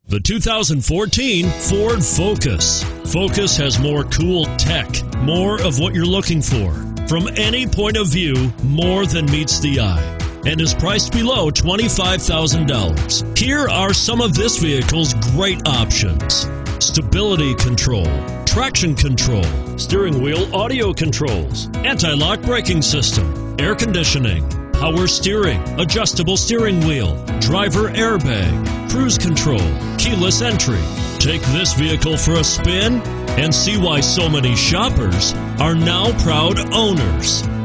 The 2014 Ford Focus. Focus has more cool tech, more of what you're looking for. From any point of view, more than meets the eye, and is priced below $25,000. Here are some of this vehicle's great options: stability control, traction control, steering wheel audio controls, anti-lock braking system, air conditioning, power steering, adjustable steering wheel, driver airbag, cruise control, keyless entry. Take this vehicle for a spin and see why so many shoppers are now proud owners.